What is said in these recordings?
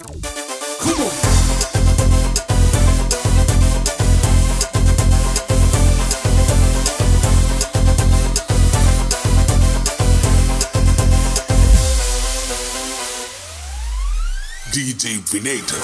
DJ Vinater.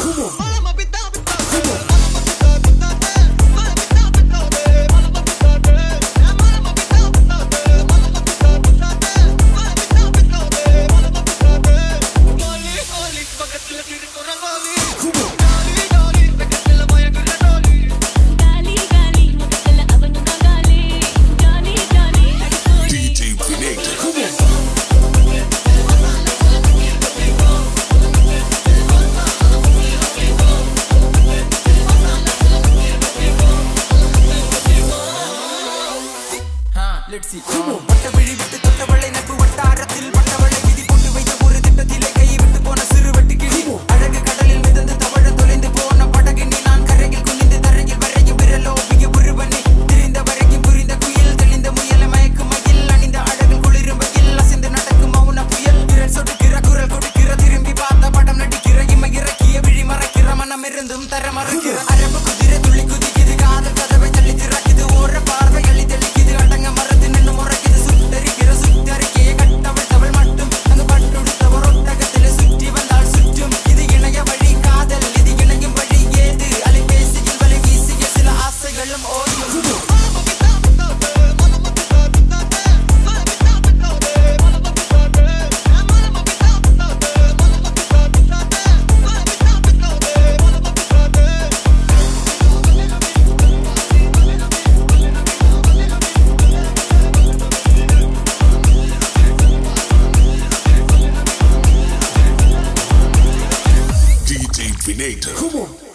Lexiton. வட்டவிழி விட்டு தொட்டவளை நட்பு வட்டாரத்தில் பட்டவளை விதி கொண்டு வைத்த ஒரு திட்டத்திலே கை விட்டு போன சிறு வெட்டுக்கிளி அழகு கடலில் மிதந்து தவழ தொலைந்து போன படகினி நான் கரையில் குனிந்து தரையில் வரையும் விரலோபிய ஒருவனே திரிந்த வரைக்கும் புரிந்த குயில் தெளிந்த முயல மயக்கு மயில் அணிந்த அழகில் குளிரும் வகையில் அசைந்து நடக்கும் மௌன புயல் விரல் சொடுக்கிற குரல் கொடுக்கிற திரும்பி பார்த்த படம் நடிக்கிற இமை இறக்கிய விழி மறக்கிற மனம் இருந்தும் தர மறுக்கிற அரபு குதிரை துள்ளி குதிக்குது காதல் கதவை தள்ளி திறக்குது ஓர பார்வை அள்ளி தெளிக்குது அடங்க மறந்து Vinater. Come on.